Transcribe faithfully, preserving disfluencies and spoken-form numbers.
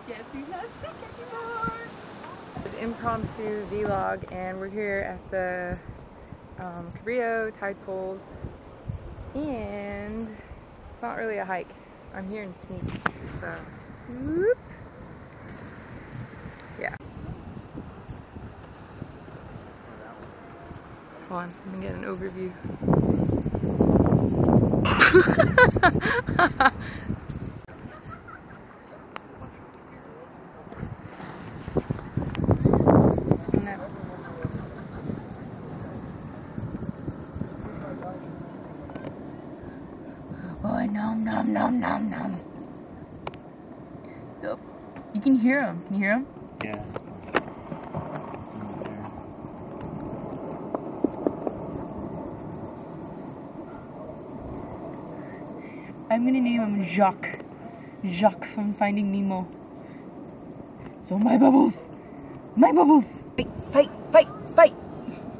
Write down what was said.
Guess he's not sick anymore. Impromptu vlog, and we're here at the um, Cabrillo tide pools, and it's not really a hike. I'm hearing sneaks, so whoop. Yeah. Hold on, let me get an overview. Oh, nom nom nom nom nom. Yep. You can hear him. Can you hear him? Yeah. I'm gonna name him Jacques. Jacques from Finding Nemo. So my bubbles! My bubbles! Fight, fight, fight, fight!